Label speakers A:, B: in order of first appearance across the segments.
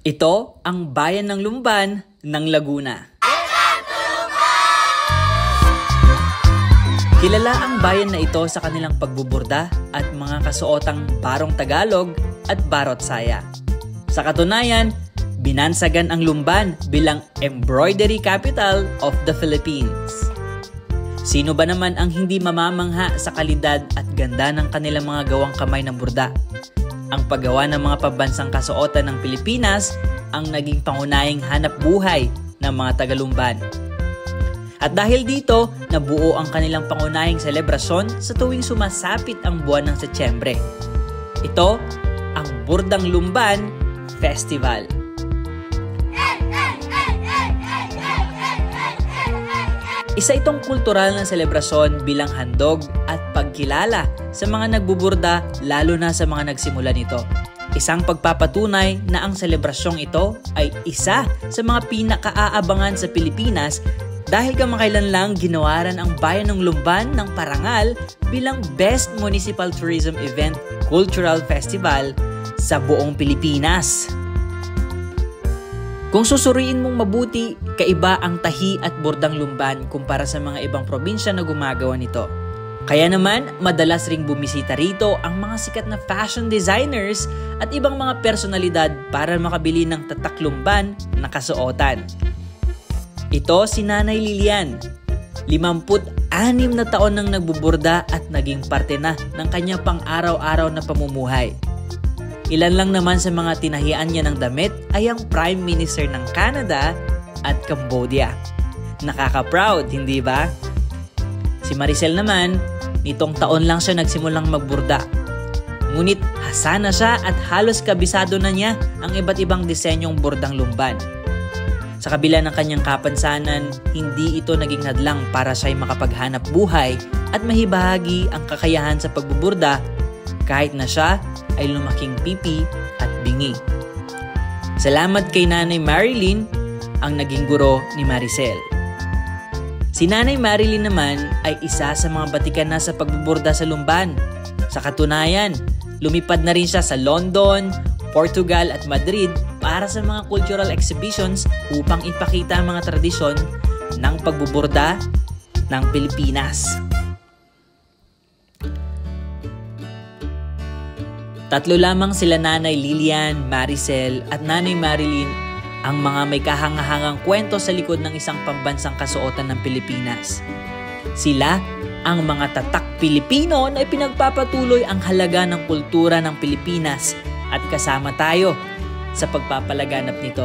A: Ito ang bayan ng Lumban ng Laguna. Kilala ang bayan na ito sa kanilang pagbuburda at mga kasuotang barong Tagalog at barot saya. Sa katunayan, binansagan ang Lumban bilang embroidery capital of the Philippines. Sino ba naman ang hindi mamamangha sa kalidad at ganda ng kanilang mga gawang kamay ng burda? Ang paggawa ng mga pambansang kasuotan ng Pilipinas ang naging pangunahing hanap buhay ng mga taga-Lumban. At dahil dito, nabuo ang kanilang pangunahing selebrasyon sa tuwing sumasapit ang buwan ng Setyembre. Ito ang Burdang Lumban Festival. Isa itong kultural na selebrasyon bilang handog at pagkilala sa mga nagbuburda lalo na sa mga nagsimula nito. Isang pagpapatunay na ang selebrasyong ito ay isa sa mga pinakaaabangan sa Pilipinas dahil kamakailan lang ginawaran ang bayan ng Lumban ng parangal bilang Best Municipal Tourism Event Cultural Festival sa buong Pilipinas. Kung susuriin mong mabuti, kaiba ang tahi at burdang Lumban kumpara sa mga ibang probinsya na gumagawa nito. Kaya naman, madalas ring bumisita rito ang mga sikat na fashion designers at ibang mga personalidad para makabili ng tatak Lumban na kasuotan. Ito si Nanay Lilian, 56 na taon nang nagbuburda at naging parte na ng kanyang pang-araw-araw na pamumuhay. Ilan lang naman sa mga tinahian niya ng damit ay ang Prime Minister ng Canada at Cambodia. Nakaka-proud, hindi ba? Si Maricel naman, nitong taon lang siya nagsimulang magburda. Ngunit hasa na siya at halos kabisado na niya ang iba't ibang disenyong burdang Lumban. Sa kabila ng kanyang kapansanan, hindi ito naging hadlang para siya'y makapaghanap buhay at mahibahagi ang kakayahan sa pagbuburda kahit na siya ay lumaking pipi at bingi. Salamat kay Nanay Marilyn, ang naging guro ni Maricel. Si Nanay Marilyn naman ay isa sa mga batikan na sa pagbuburda sa Lumban. Sa katunayan, lumipad na rin siya sa London, Portugal at Madrid para sa mga cultural exhibitions upang ipakita ang mga tradisyon ng pagbuburda ng Pilipinas. Tatlo lamang sila Nanay Lilian, Maricel at Nanay Marilyn ang mga may kahangahangang kwento sa likod ng isang pambansang kasuotan ng Pilipinas. Sila ang mga tatak Pilipino na ipinagpapatuloy ang halaga ng kultura ng Pilipinas at kasama tayo sa pagpapalaganap nito.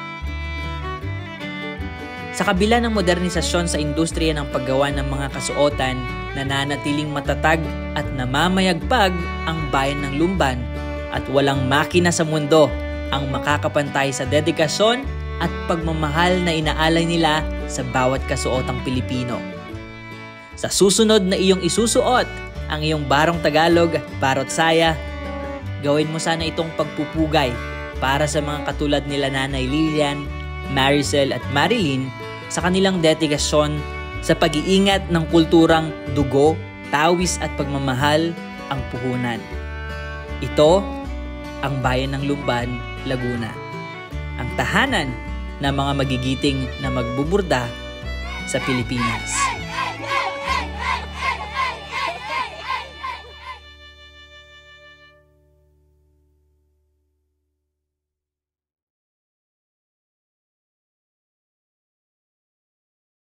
A: Sa kabila ng modernisasyon sa industriya ng paggawa ng mga kasuotan, nananatiling matatag at namamayagpag ang bayan ng Lumban at walang makina sa mundo ang makakapantay sa dedikasyon at pagmamahal na inaalay nila sa bawat kasuotang Pilipino. Sa susunod na iyong isusuot ang iyong barong Tagalog, barot saya, gawin mo sana itong pagpupugay para sa mga katulad nila Nanay Lilian, Maricel at Marilyn sa kanilang dedikasyon sa pag-iingat ng kulturang dugo, tawis at pagmamahal ang puhunan. Ito ang bayan ng Lumban, Laguna. Ang tahanan ng mga magigiting na magbuburda sa Pilipinas.